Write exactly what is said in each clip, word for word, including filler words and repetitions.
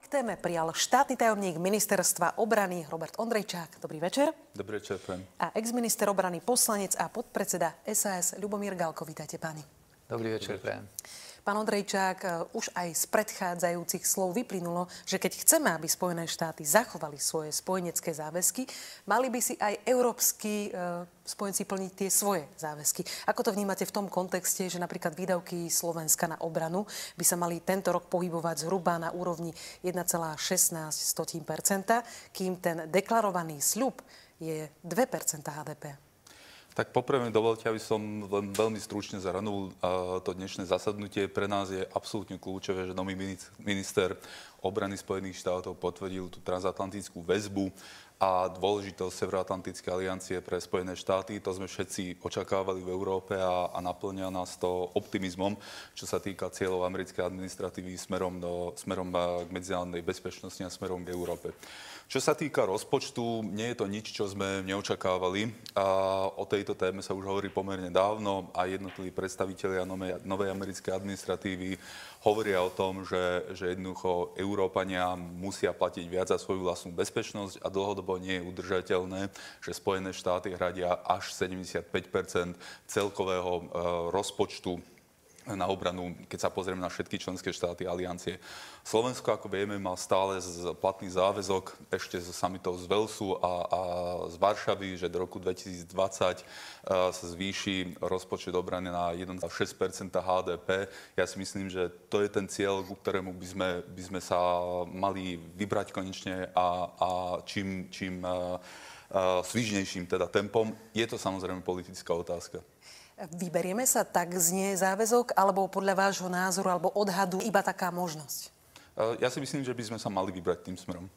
k téme prijal štátny tajomník ministerstva obrany Robert Ondrejčák. Dobrý večer. Dobrý večer, pán. A exminister obrany, poslanec a podpredseda es a es Ľubomír Galko. Vítajte, páni. Dobrý večer, pán. Pán Ondrejčák, už aj z predchádzajúcich slov vyplynulo, že keď chceme, aby Spojené štáty zachovali svoje spojenecké záväzky, mali by si aj európski e, spojenci plniť tie svoje záväzky. Ako to vnímate v tom kontexte, že napríklad výdavky Slovenska na obranu by sa mali tento rok pohybovať zhruba na úrovni jeden celá šestnásť percenta, kým ten deklarovaný sľub je dve percentá há dé pé? Tak poprvé dovolte, aby som len veľmi stručne zahrnul to dnešné zasadnutie. Pre nás je absolútne kľúčové, že nový minister obrany Spojených štátov potvrdil tú transatlantickú väzbu a dôležitosť Severoatlantickej aliancie pre Spojené štáty. To sme všetci očakávali v Európe a, a naplňa nás to optimizmom, čo sa týka cieľov americkej administratívy smerom, do, smerom k medzinárodnej bezpečnosti a smerom k Európe. Čo sa týka rozpočtu, nie je to nič, čo sme neočakávali. A o tejto téme sa už hovorí pomerne dávno a jednotliví predstavitelia novej, novej americkej administratívy hovoria o tom, že, že jednoducho Európania musia platiť viac za svoju vlastnú bezpečnosť a dlhodobo nie je udržateľné, že Spojené štáty hradia až sedemdesiatpäť percent celkového e, rozpočtu na obranu, keď sa pozrieme na všetky členské štáty aliancie. Slovensko, ako vieme, má stále platný záväzok ešte zo summitov z Walesu a, a z Varšavy, že do roku dvetisícdvadsať uh, sa zvýši rozpočet obrany na jeden celá šesť percenta há dé pé. Ja si myslím, že to je ten cieľ, ku ktorému by sme, by sme sa mali vybrať konečne a, a čím, čím uh, uh, svižnejším teda tempom. Je to samozrejme politická otázka. Vyberieme sa, tak znie záväzok, alebo podľa vášho názoru alebo odhadu iba taká možnosť? Ja si myslím, že by sme sa mali vybrať tým smerom.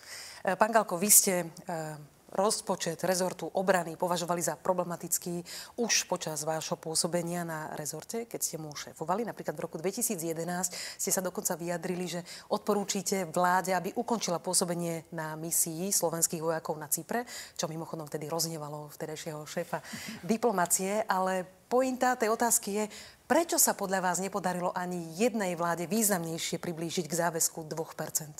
Pán Galko, vy ste rozpočet rezortu obrany považovali za problematický už počas vášho pôsobenia na rezorte, keď ste mu šéfovali. Napríklad v roku dvetisícjedenásť ste sa dokonca vyjadrili, že odporúčite vláde, aby ukončila pôsobenie na misii slovenských vojakov na Cypre, čo mimochodom vtedy roznevalo vtedajšieho šéfa diplomacie, ale pointa tej otázky je, prečo sa podľa vás nepodarilo ani jednej vláde významnejšie priblížiť k záväzku dvoch percent?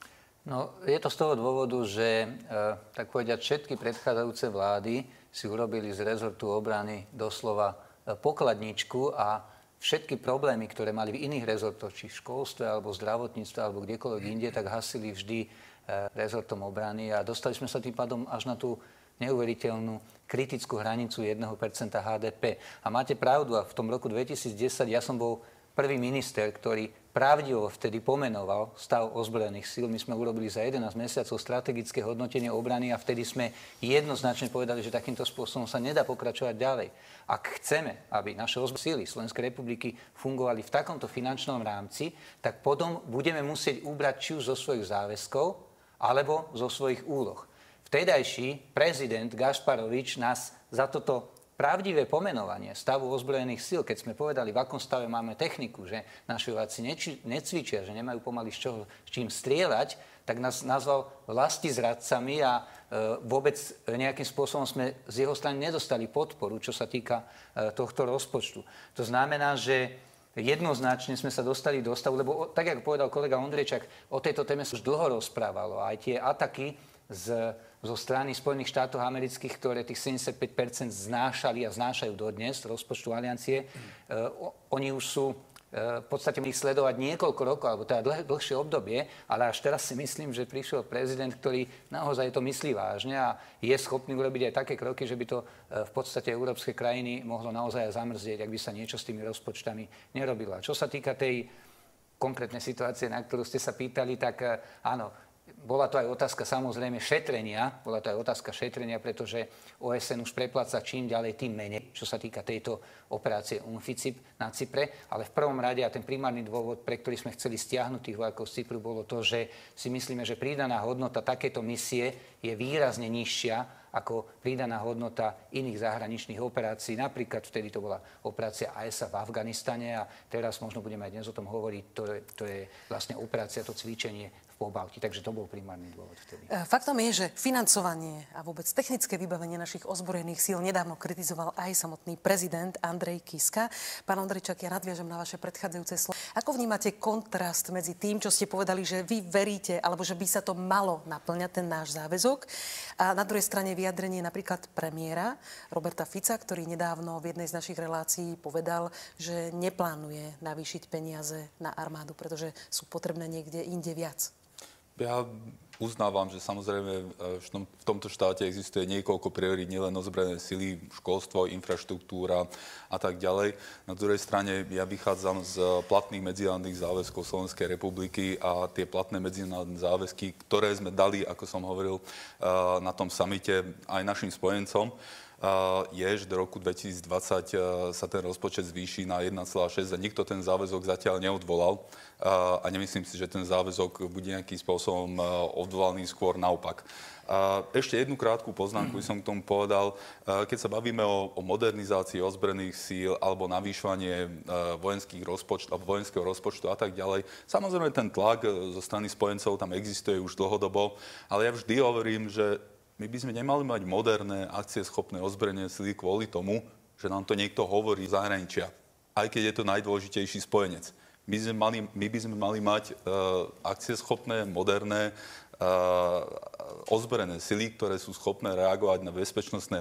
No, je to z toho dôvodu, že e, tak povedať, všetky predchádzajúce vlády si urobili z rezortu obrany doslova e, pokladničku a všetky problémy, ktoré mali v iných rezortoch, či v školstve, alebo zdravotníctve, alebo kdekoľvek inde, tak hasili vždy e, rezortom obrany a dostali sme sa tým pádom až na tú neuveriteľnú kritickú hranicu jeden percent há dé pé. A máte pravdu, a v tom roku dvetisícdesať ja som bol prvý minister, ktorý pravdivo vtedy pomenoval stav ozbrojených síl. My sme urobili za jedenásť mesiacov strategické hodnotenie obrany a vtedy sme jednoznačne povedali, že takýmto spôsobom sa nedá pokračovať ďalej. Ak chceme, aby naše ozbrojené síly Slovenskej republiky fungovali v takomto finančnom rámci, tak potom budeme musieť ubrať či už zo svojich záväzkov, alebo zo svojich úloh. Vtedajší prezident Gašparovič nás za toto pravdivé pomenovanie stavu ozbrojených síl, keď sme povedali, v akom stave máme techniku, že naši vojaci necvičia, že nemajú pomaly z čoho, s čím strieľať, tak nás nazval vlastizradcami a e, vôbec nejakým spôsobom sme z jeho strany nedostali podporu, čo sa týka e, tohto rozpočtu. To znamená, že jednoznačne sme sa dostali do stavu, lebo tak, ako povedal kolega Ondrejčák, o tejto téme sa už dlho rozprávalo. Aj tie ataky z, zo strany Spojených štátov amerických, ktoré tých sedemdesiatpäť percent znášali a znášajú dodnes rozpočtu aliancie, mm. uh, oni už sú uh, v podstate ich sledovať niekoľko rokov, alebo teda dlh, dlhšie obdobie, ale až teraz si myslím, že prišiel prezident, ktorý naozaj to myslí vážne a je schopný urobiť aj také kroky, že by to uh, v podstate európske krajiny mohlo naozaj zamrzieť, ak by sa niečo s tými rozpočtami nerobilo. A čo sa týka tej konkrétnej situácie, na ktorú ste sa pýtali, tak uh, áno, bola to aj otázka samozrejme šetrenia, bola to aj otázka šetrenia, pretože ó es en už prepláca čím ďalej, tým menej, čo sa týka tejto operácie UNFICIP na Cypre, ale v prvom rade a ten primárny dôvod, pre ktorý sme chceli stiahnuť tých vojakov z Cypru, bolo to, že si myslíme, že pridaná hodnota takéto misie je výrazne nižšia ako pridaná hodnota iných zahraničných operácií. Napríklad vtedy to bola operácia á es á v Afganistane a teraz možno budeme aj dnes o tom hovoriť, to je, to je vlastne operácia, to cvičenie v Pobalti. Takže to bol primárny dôvod vtedy. Faktom je, že financovanie a vôbec technické vybavenie našich ozbrojených síl nedávno kritizoval aj samotný prezident Andrej Kiska. Pán Ondrejčak, ja nadviažem na vaše predchádzajúce slovo. Ako vnímate kontrast medzi tým, čo ste povedali, že vy veríte, alebo že by sa to malo naplňať, ten náš záväzok, a na druhej strane vyjadrenie napríklad premiéra Roberta Fica, ktorý nedávno v jednej z našich relácií povedal, že neplánuje navýšiť peniaze na armádu, pretože sú potrebné niekde inde viac? Ja uznávam, že samozrejme v tomto štáte existuje niekoľko priorít, nielen ozbrojené sily, školstvo, infraštruktúra a tak ďalej. Na druhej strane ja vychádzam z platných medzinárodných záväzkov Slovenskej republiky a tie platné medzinárodné záväzky, ktoré sme dali, ako som hovoril, na tom samite aj našim spojencom, je, že do roku dvetisícdvadsať sa ten rozpočet zvýši na jeden celá šesť a nikto ten záväzok zatiaľ neodvolal a nemyslím si, že ten záväzok bude nejakým spôsobom odvolaný, skôr naopak. Ešte jednu krátku poznámku som k tomu povedal. Keď sa bavíme o, o modernizácii ozbrojených síl alebo navýšovanie vojenských rozpočtov, vojenského rozpočtu a tak ďalej, samozrejme ten tlak zo strany spojencov tam existuje už dlhodobo, ale ja vždy hovorím, že my by sme nemali mať moderné, akcieschopné ozbrojené sily kvôli tomu, že nám to niekto hovorí z zahraničia, aj keď je to najdôležitejší spojenec. My, sme mali, my by sme mali mať uh, akcieschopné, moderné, uh, ozbrojené sily, ktoré sú schopné reagovať na bezpečnostné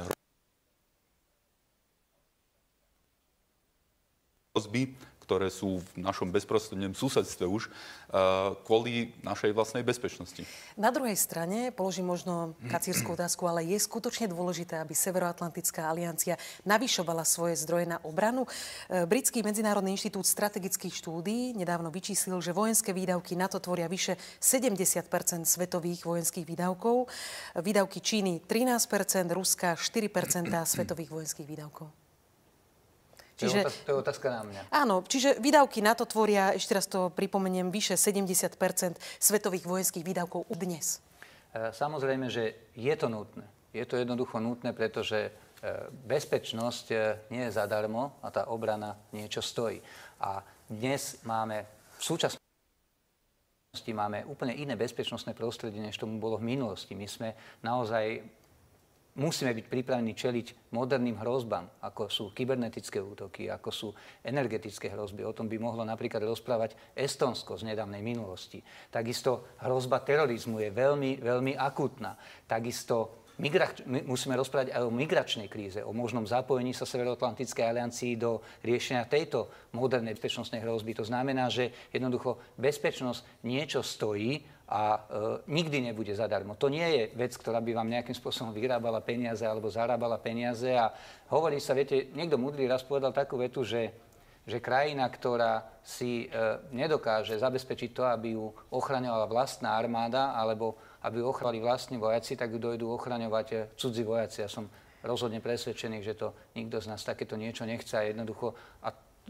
hrozby, ktoré sú v našom bezprostrednom susedstve už, kvôli našej vlastnej bezpečnosti. Na druhej strane, položím možno kacírskú otázku, ale je skutočne dôležité, aby Severoatlantická aliancia navyšovala svoje zdroje na obranu. Britský medzinárodný inštitút strategických štúdií nedávno vyčíslil, že vojenské výdavky NATO tvoria vyše sedemdesiat percent svetových vojenských výdavkov. Výdavky Číny trinásť percent, Ruska štyri percentá svetových vojenských výdavkov. Čiže, to, je otázka, to je otázka na mňa. Áno, čiže výdavky NATO tvoria, ešte raz to pripomeniem, vyše sedemdesiat percent svetových vojenských výdavkov dnes. Samozrejme, že je to nutné. Je to jednoducho nutné, pretože bezpečnosť nie je zadarmo a tá obrana niečo stojí. A dnes máme, v súčasnosti máme úplne iné bezpečnostné prostredie, než tomu bolo v minulosti. My sme naozaj musíme byť pripravení čeliť moderným hrozbám, ako sú kybernetické útoky, ako sú energetické hrozby. O tom by mohlo napríklad rozprávať Estónsko z nedávnej minulosti. Takisto hrozba terorizmu je veľmi, veľmi akútna. Takisto migrač- musíme rozprávať aj o migračnej kríze, o možnom zapojení sa Severoatlantickej aliancii do riešenia tejto modernej bezpečnostnej hrozby. To znamená, že jednoducho bezpečnosť niečo stojí a e, nikdy nebude zadarmo. To nie je vec, ktorá by vám nejakým spôsobom vyrábala peniaze alebo zarábala peniaze. A hovorí sa, viete, niekto múdry raz povedal takú vetu, že, že krajina, ktorá si e, nedokáže zabezpečiť to, aby ju ochraňovala vlastná armáda alebo aby ju ochraňovali vlastní vojaci, tak ju dojdú ochraňovať cudzí vojaci. Ja som rozhodne presvedčený, že to nikto z nás takéto niečo nechce a jednoducho... A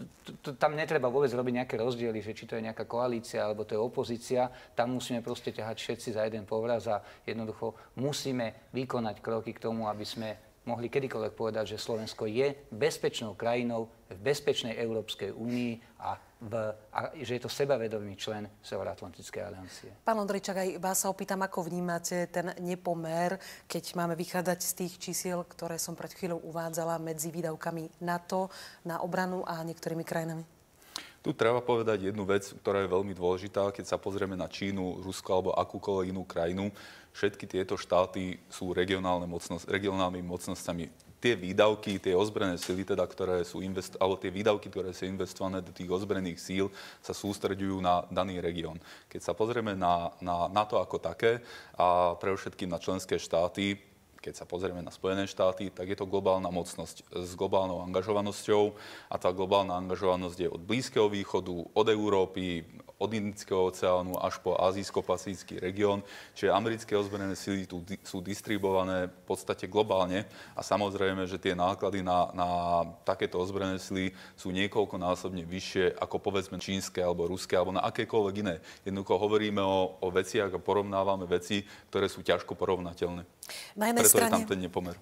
tam netreba vôbec robiť nejaké rozdiely, že či to je nejaká koalícia alebo to je opozícia. Tam musíme proste ťahať všetci za jeden povraz a jednoducho musíme vykonať kroky k tomu, aby sme mohli kedykoľvek povedať, že Slovensko je bezpečnou krajinou v bezpečnej Európskej únii a, v, a že je to sebavedomý člen Severoatlantickej aliancie. Pán Ondrejčak, aj vás sa opýtam, ako vnímate ten nepomer, keď máme vychádzať z tých čísiel, ktoré som pred chvíľou uvádzala medzi výdavkami NATO na obranu a niektorými krajinami? Tu treba povedať jednu vec, ktorá je veľmi dôležitá. Keď sa pozrieme na Čínu, Rusko alebo akúkoľvek inú krajinu, všetky tieto štáty sú regionálne mocnosť, regionálnymi mocnosťami. Tie výdavky, tie ozbrojené sily, teda, ktoré sú invest, alebo tie výdavky, ktoré sú investované do tých ozbrojených síl, sa sústreďujú na daný región. Keď sa pozrieme na, na, na to ako také a pre všetkým na členské štáty, keď sa pozrieme na Spojené štáty, tak je to globálna mocnosť s globálnou angažovanosťou a tá globálna angažovanosť je od Blízkeho východu, od Európy, od Indického oceánu až po azijsko-pacifický región. Čiže americké ozbrojené sily tu di- sú distribuované v podstate globálne a samozrejme, že tie náklady na, na takéto ozbrojené sily sú niekoľkonásobne vyššie ako povedzme čínske alebo ruské alebo na akékoľvek iné. Jednoducho hovoríme o, o veciach a porovnávame veci, ktoré sú ťažko porovnateľné. Na jednej Preto strane je tam ten nepomer.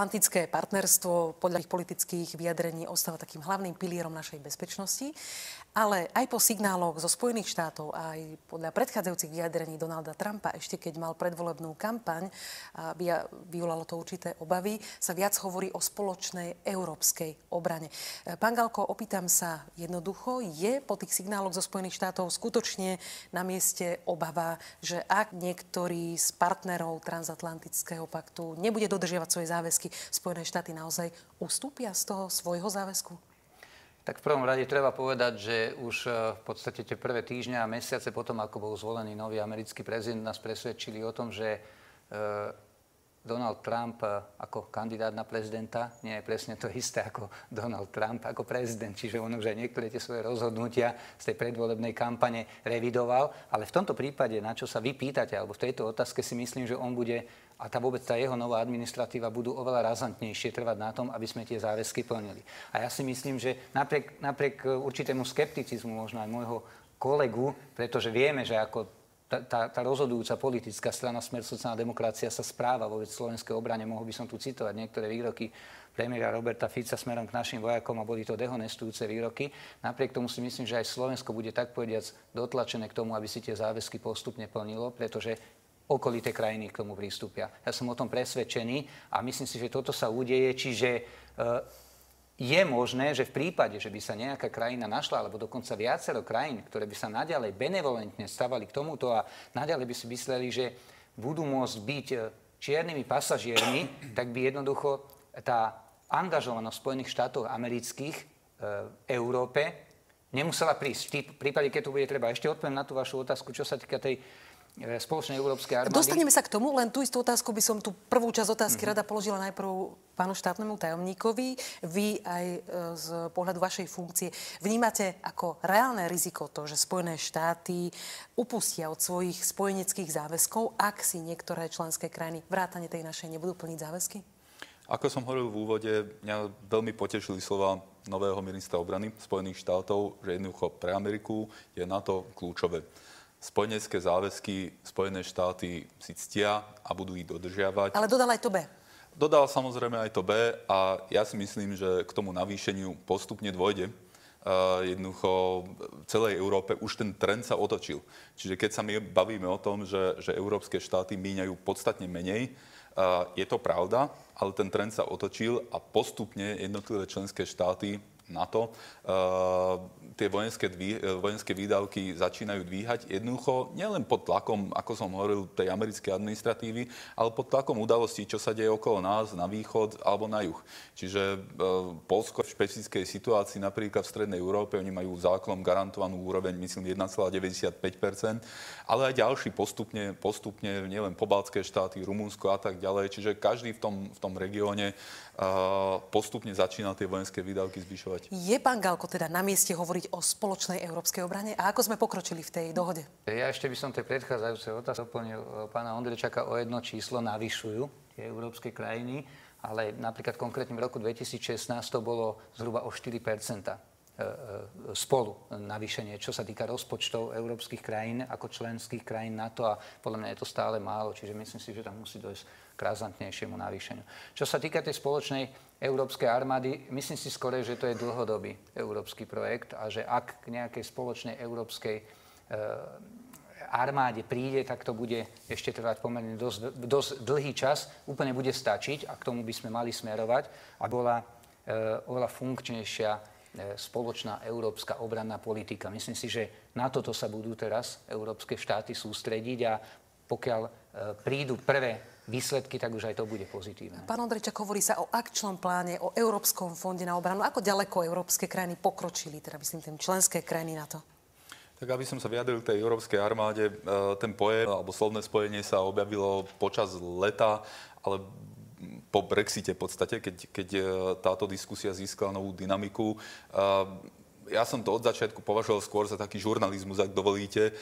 Transatlantické partnerstvo podľa ich politických vyjadrení ostáva takým hlavným pilierom našej bezpečnosti. Ale aj po signáloch zo Spojených štátov, aj podľa predchádzajúcich vyjadrení Donalda Trumpa, ešte keď mal predvolebnú kampaň, a vyvolalo to určité obavy, sa viac hovorí o spoločnej európskej obrane. Pán Galko, opýtam sa jednoducho, je po tých signáloch zo Spojených štátov skutočne na mieste obava, že ak niektorý z partnerov transatlantického paktu nebude dodržiavať svoje záväzky, Spojené štáty naozaj ustúpia z toho svojho záväzku? Tak v prvom rade treba povedať, že už v podstate tie prvé týždňa a mesiace potom, ako bol zvolený nový americký prezident, nás presvedčili o tom, že Donald Trump ako kandidát na prezidenta nie je presne to isté ako Donald Trump ako prezident. Čiže on už aj niektoré tie svoje rozhodnutia z tej predvolebnej kampane revidoval. Ale v tomto prípade, na čo sa vy pýtate, alebo v tejto otázke si myslím, že on bude, a tá vôbec tá jeho nová administratíva budú oveľa razantnejšie trvať na tom, aby sme tie záväzky plnili. A ja si myslím, že napriek, napriek určitému skepticizmu možno aj môjho kolegu, pretože vieme, že ako Tá, tá, tá rozhodujúca politická strana Smer sociálna demokracia sa správa vo slovenskej obrane. Mohol by som tu citovať niektoré výroky premiéra Roberta Fica smerom k našim vojakom a boli to dehonestujúce výroky. Napriek tomu si myslím, že aj Slovensko bude tak povediac dotlačené k tomu, aby si tie záväzky postupne plnilo, pretože okolité krajiny k tomu pristúpia. Ja som o tom presvedčený a myslím si, že toto sa udeje, čiže e, je možné, že v prípade, že by sa nejaká krajina našla, alebo dokonca viacero krajín, ktoré by sa naďalej benevolentne stavali k tomuto a naďalej by si mysleli, že budú môcť byť čiernymi pasažiermi, tak by jednoducho tá angažovanosť Spojených štátov amerických v Európe nemusela prísť. V prípade, keď to bude treba. Ešte odpoviem na tú vašu otázku, čo sa týka tej spoločnej európskej armády. Dostaneme sa k tomu, len tú istú otázku by som tú prvú časť otázky mm-hmm. rada položila najprv pánu štátnemu tajomníkovi. Vy aj z pohľadu vašej funkcie vnímate ako reálne riziko to, že Spojené štáty upustia od svojich spojeneckých záväzkov, ak si niektoré členské krajiny vrátane tej našej nebudú plniť záväzky? Ako som hovoril v úvode, mňa veľmi potešili slova nového ministra obrany Spojených štátov, že jednoducho pre Ameriku je NATO kľúčové. Spojenecké záväzky Spojené štáty si ctia a budú ich dodržiavať. Ale dodal aj to B. Dodal samozrejme aj to B a ja si myslím, že k tomu navýšeniu postupne dôjde. Uh, jednoducho v celej Európe už ten trend sa otočil. Čiže keď sa my bavíme o tom, že, že európske štáty míňajú podstatne menej, uh, je to pravda, ale ten trend sa otočil a postupne jednotlivé členské štáty NATO uh, tie vojenské, dví, vojenské výdavky začínajú dvíhať jednoducho nielen pod tlakom, ako som hovoril, tej americkej administratívy, ale pod tlakom udalostí, čo sa deje okolo nás, na východ alebo na juh. Čiže uh, Poľsko v špecifickej situácii, napríklad v strednej Európe, oni majú zákonom garantovanú úroveň, myslím, jeden celá deväťdesiatpäť percent, ale aj ďalší postupne, postupne nielen pobaltské štáty, Rumunsko a tak ďalej. Čiže každý v tom, v tom regióne uh, postupne začína tie vojenské výdavky zvyšovať. Je, pán Galko, teda na mieste hovoriť o spoločnej európskej obrane? A ako sme pokročili v tej dohode? Ja ešte by som tej predchádzajúcej otázky doplnil pána Ondrejčaka o jedno číslo, navyšujú tie európske krajiny, ale napríklad konkrétne v roku dvetisícšestnásť to bolo zhruba o štyri percentá spolu navýšenie, čo sa týka rozpočtov európskych krajín ako členských krajín NATO a podľa mňa je to stále málo, čiže myslím si, že tam musí dojsť k razantnejšiemu navýšeniu. Čo sa týka tej spoločnej európskej armády, myslím si skôr, že to je dlhodobý európsky projekt a že ak k nejakej spoločnej európskej e, armáde príde, tak to bude ešte trvať pomerne dosť, dosť dlhý čas, úplne bude stačiť a k tomu by sme mali smerovať a bola e, oveľa funkčnejšia e, spoločná európska obranná politika. Myslím si, že na toto sa budú teraz európske štáty sústrediť a pokiaľ e, prídu prvé výsledky, tak už aj to bude pozitívne. Pán Ondrejčak, hovorí sa o akčnom pláne, o Európskom fonde na obranu. Ako ďaleko európske krajiny pokročili, teda myslím tým členské krajiny NATO? Tak aby som sa vyjadril k tej európskej armáde, ten pojem alebo slovné spojenie sa objavilo počas leta, ale po Brexite v podstate, keď, keď táto diskusia získala novú dynamiku. Ja som to od začiatku považoval skôr za taký žurnalizmus, ak dovolíte.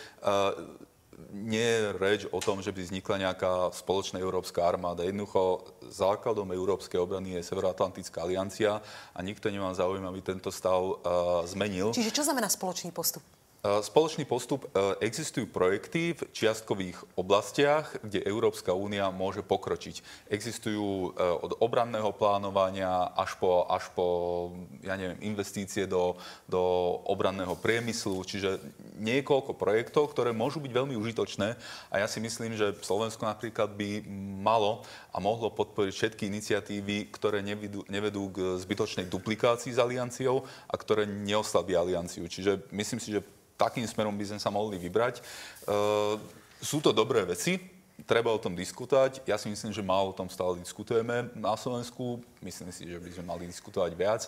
Nie je reč o tom, že by vznikla nejaká spoločná európska armáda. Jednoducho základom európskej obrany je Severoatlantická aliancia a nikto nemá záujem, aby tento stav uh, zmenil. Čiže čo znamená spoločný postup? Spoločný postup. Existujú projekty v čiastkových oblastiach, kde Európska únia môže pokročiť. Existujú od obranného plánovania až po, až po ja neviem, investície do, do obranného priemyslu, čiže niekoľko projektov, ktoré môžu byť veľmi užitočné a ja si myslím, že Slovensko napríklad by malo a mohlo podporiť všetky iniciatívy, ktoré nevedú, nevedú k zbytočnej duplikácii s alianciou a ktoré neoslabia alianciu. Čiže myslím si, že takým smerom by sme sa mohli vybrať. E, sú to dobré veci, treba o tom diskutovať. Ja si myslím, že málo o tom stále diskutujeme na Slovensku. Myslím si, že by sme mali diskutovať viac. E,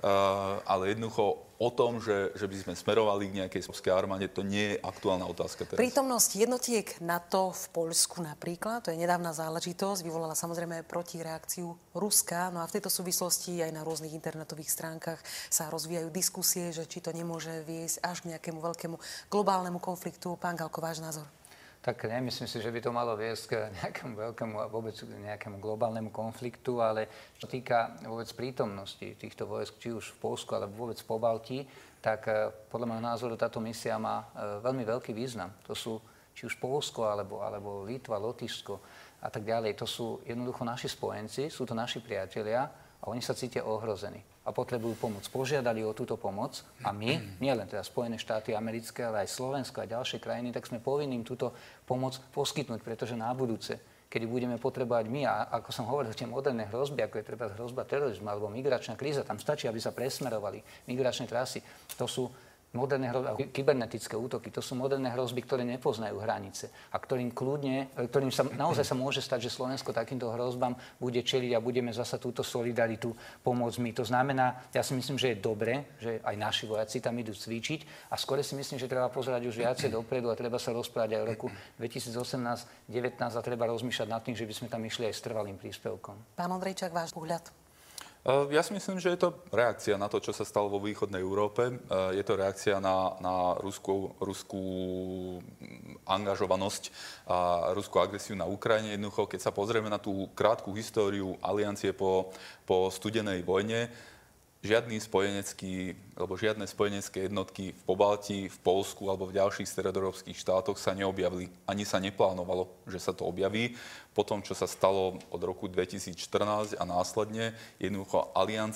ale jednoducho o tom, že, že by sme smerovali k nejakej slovenskej armáde, to nie je aktuálna otázka teraz. Prítomnosť jednotiek NATO v Poľsku napríklad, to je nedávna záležitosť, vyvolala samozrejme protireakciu Ruska. No a v tejto súvislosti aj na rôznych internetových stránkach sa rozvíjajú diskusie, že či to nemôže viesť až k nejakému veľkému globálnemu konfliktu. Pán Galko, váš názor? Tak nemyslím si, že by to malo viesť k nejakému veľkému, vôbec k nejakému globálnemu konfliktu, ale čo týka vôbec prítomnosti týchto vojsk, či už v Poľsku, alebo vôbec v Pobaltí, tak podľa môjho názoru táto misia má veľmi veľký význam. To sú či už Poľsko, alebo, alebo Litva, Lotyšsko a tak ďalej. To sú jednoducho naši spojenci, sú to naši priatelia a oni sa cítia ohrození a potrebujú pomoc. Požiadali o túto pomoc a my, nielen teda Spojené štáty americké, ale aj Slovensko a ďalšie krajiny, tak sme povinní im túto pomoc poskytnúť, pretože na budúce, kedy budeme potrebovať my, a ako som hovoril, tie moderné hrozby, ako je treba hrozba terorizmu alebo migračná kríza, tam stačí, aby sa presmerovali migračné trasy. To sú moderné hrozby, kybernetické útoky, to sú moderné hrozby, ktoré nepoznajú hranice a ktorým kľudne, ktorým sa naozaj sa môže stať, že Slovensko takýmto hrozbám bude čeliť a budeme zasa túto solidaritu pomôcť my. To znamená, ja si myslím, že je dobre, že aj naši vojaci tam idú cvičiť a skôr si myslím, že treba pozerať už viacej dopredu a treba sa rozprávať aj o roku dvetisícosemnásť devätnásť a treba rozmýšľať nad tým, že by sme tam išli aj s trvalým príspevkom. Pán Ondrejčák, váš pohľad? Ja si myslím, že je to reakcia na to, čo sa stalo vo východnej Európe. Je to reakcia na, na ruskú, ruskú angažovanosť a ruskú agresiu na Ukrajine. Jednoducho, keď sa pozrieme na tú krátku históriu aliancie po, po studenej vojne, žiadny spojenecký, alebo žiadne spojenecké jednotky v Pobaltí, v Poľsku alebo v ďalších stredoeurópskych štátoch sa neobjavili. Ani sa neplánovalo, že sa to objaví. Po tom, čo sa stalo od roku dvetisícštrnásť a následne, jednoducho aliancia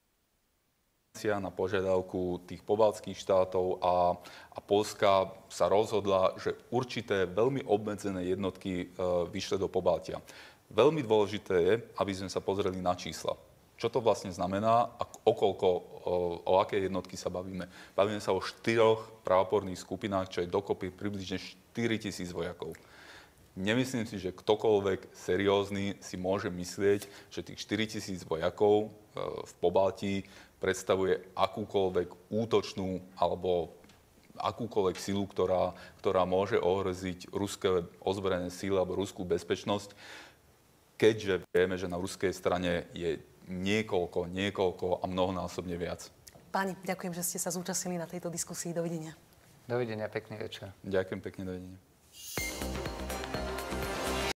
na požiadavku tých pobaltských štátov a, a Poľska sa rozhodla, že určité veľmi obmedzené jednotky e, vyšle do Pobaltia. Veľmi dôležité je, aby sme sa pozreli na čísla. Čo to vlastne znamená a okolko, o, o aké jednotky sa bavíme. Bavíme sa o štyroch právoporných skupinách, čo je dokopy približne štyritisíc vojakov. Nemyslím si, že ktokoľvek seriózny si môže myslieť, že tých štyritisíc vojakov e, v Pobaltí predstavuje akúkoľvek útočnú alebo akúkoľvek silu, ktorá, ktorá môže ohroziť ruské ozbrojené síly alebo ruskú bezpečnosť, keďže vieme, že na ruskej strane je niekoľko, niekoľko a mnohonásobne viac. Páni, ďakujem, že ste sa zúčastnili na tejto diskusii. Dovidenia. Dovidenia, pekný večer. Ďakujem pekne, dovidenia.